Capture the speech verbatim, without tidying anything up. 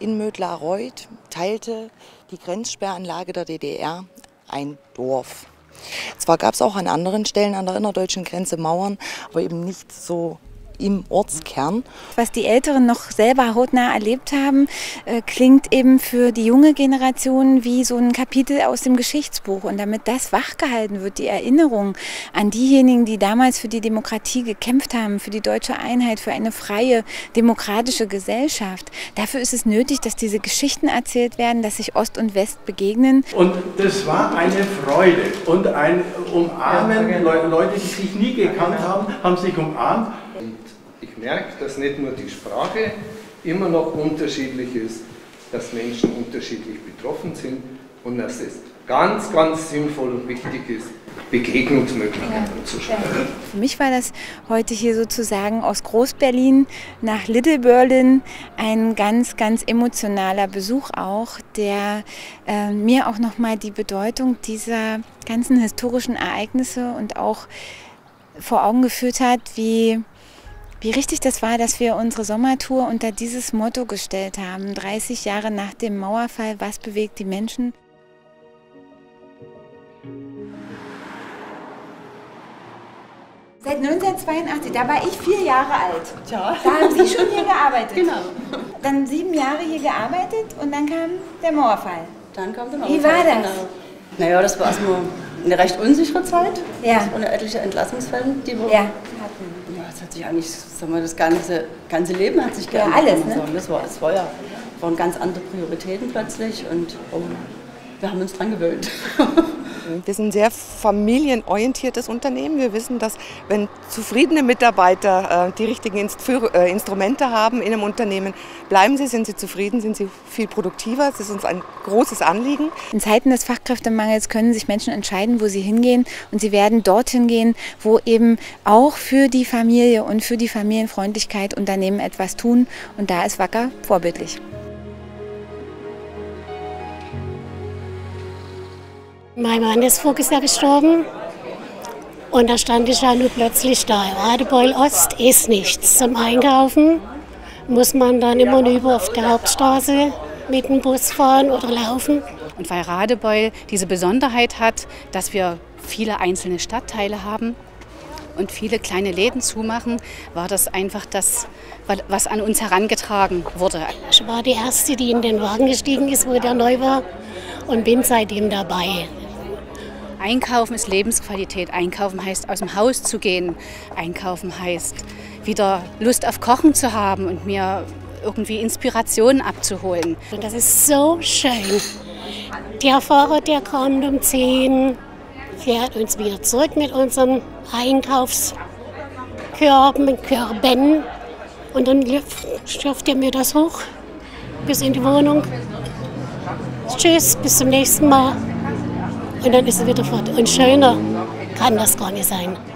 in Mödlareuth teilte die Grenzsperranlage der D D R ein Dorf. Zwar gab es auch an anderen Stellen an der innerdeutschen Grenze Mauern, aber eben nicht so im Ortskern. Was die Älteren noch selber hautnah erlebt haben, äh, klingt eben für die junge Generation wie so ein Kapitel aus dem Geschichtsbuch. Und damit das wachgehalten wird, die Erinnerung an diejenigen, die damals für die Demokratie gekämpft haben, für die deutsche Einheit, für eine freie, demokratische Gesellschaft, dafür ist es nötig, dass diese Geschichten erzählt werden, dass sich Ost und West begegnen. Und das war eine Freude und ein Umarmen. Leute, die sich nie gekannt haben, haben sich umarmt. Ich merke, dass nicht nur die Sprache immer noch unterschiedlich ist, dass Menschen unterschiedlich betroffen sind und dass es ganz, ganz sinnvoll und wichtig ist, Begegnungsmöglichkeiten zu schaffen. Für mich war das heute hier sozusagen aus Groß-Berlin nach Little Berlin ein ganz, ganz emotionaler Besuch auch, der äh, mir auch nochmal die Bedeutung dieser ganzen historischen Ereignisse und auch vor Augen geführt hat, wie Wie richtig das war, dass wir unsere Sommertour unter dieses Motto gestellt haben. dreißig Jahre nach dem Mauerfall, was bewegt die Menschen? Seit neunzehnhundertzweiundachtzig, da war ich vier Jahre alt. Ja. Da haben Sie schon hier gearbeitet? Genau. Dann sieben Jahre hier gearbeitet und dann kam der Mauerfall. Dann kam der Mauerfall. Wie war das? Genau. Naja, das war erstmal eine recht unsichere Zeit. Ja. Das waren etliche Entlassungsfälle, die wir Ja. hatten. Ja, das hat sich eigentlich, sagen wir, das ganze, ganze Leben hat sich geändert. Ja, alles, ne? Das war, das war ja, waren ganz andere Prioritäten plötzlich und oh, wir haben uns dran gewöhnt. Wir sind ein sehr familienorientiertes Unternehmen. Wir wissen, dass wenn zufriedene Mitarbeiter äh, die richtigen Inst für, äh, Instrumente haben in einem Unternehmen, bleiben sie, sind sie zufrieden, sind sie viel produktiver. Das ist uns ein großes Anliegen. In Zeiten des Fachkräftemangels können sich Menschen entscheiden, wo sie hingehen, und sie werden dorthin gehen, wo eben auch für die Familie und für die Familienfreundlichkeit Unternehmen etwas tun, und da ist Wacker vorbildlich. Mein Mann ist voriges Jahr gestorben und da stand ich ja nur plötzlich da. Radebeul Ost ist nichts. Zum Einkaufen muss man dann immer über auf der Hauptstraße mit dem Bus fahren oder laufen. Und weil Radebeul diese Besonderheit hat, dass wir viele einzelne Stadtteile haben und viele kleine Läden zumachen, war das einfach das, was an uns herangetragen wurde. Ich war die Erste, die in den Wagen gestiegen ist, wo der neu war, und bin seitdem dabei. Einkaufen ist Lebensqualität. Einkaufen heißt, aus dem Haus zu gehen. Einkaufen heißt, wieder Lust auf Kochen zu haben und mir irgendwie Inspirationen abzuholen. Und das ist so schön. Der Fahrer, der kommt um zehn, fährt uns wieder zurück mit unseren Einkaufskörben, Körben. Und dann schafft er mir das hoch bis in die Wohnung. Tschüss, bis zum nächsten Mal. Und dann ist er wieder fort. Und schöner kann das gar nicht sein.